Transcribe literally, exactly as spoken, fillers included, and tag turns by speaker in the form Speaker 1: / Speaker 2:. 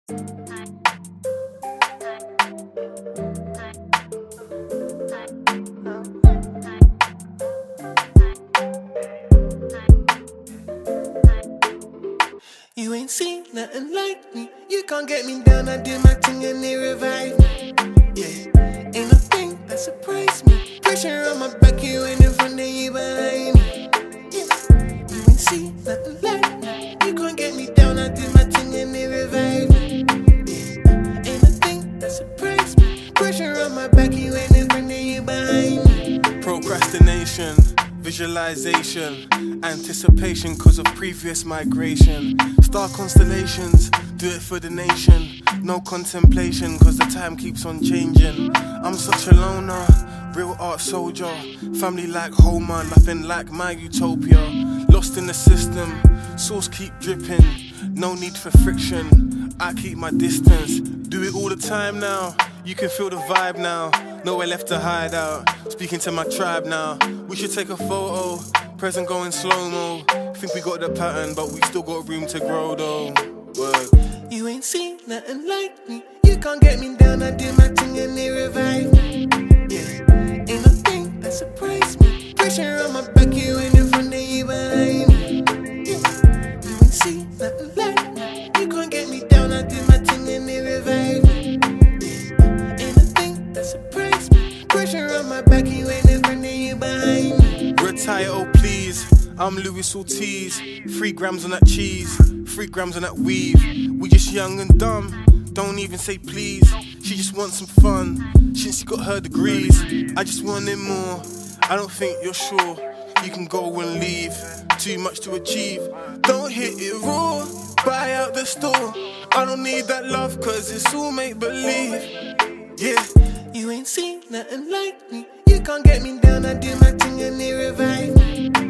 Speaker 1: You ain't seen nothing like me. You can't get me down, I do my thing and they revive me. Yeah, ain't nothing that surprised me. Pressure on my back, you ain't in front of you behind me. Yeah, you ain't seen nothing like me. You can't get me down, I do my thing and they revive me. Yeah, ain't nothing that surprised me. Pressure on my back, you ain't in front of you behind me.
Speaker 2: Procrastination, visualization, anticipation cause of previous migration. Star constellations, do it for the nation. No contemplation cause the time keeps on changing. I'm such a loner, real art soldier. Family like Homer, nothing like my utopia. Lost in the system, sauce keep dripping. No need for friction, I keep my distance. Do it all the time now, you can feel the vibe now. Nowhere left to hide out, speaking to my tribe now. We should take a photo, present going slow-mo. Think we got the pattern, but we still got room to grow though. Word.
Speaker 1: You ain't seen nothing like me. You can't get me down, I do my thing and they revive me. Yeah, ain't nothing that surprised me. Pressure on my back, you ain't in front of you behind me. Yeah, you ain't seen nothing like me. You can't get me down, I do my thing and they revive me. Yeah, ain't nothing that surprised me. Pressure on my back, you ain't in front of you behind me.
Speaker 2: Retire, oh please. I'm Louis Ortiz, three grams on that cheese, three grams on that weave. We just young and dumb, don't even say please. She just wants some fun, since she got her degrees. I just wanted more, I don't think you're sure. You can go and leave, too much to achieve. Don't hit it raw, buy out the store. I don't need that love cause it's all make believe. Yeah,
Speaker 1: you ain't seen nothing like me. You can't get me down, I do my thing and they revive me.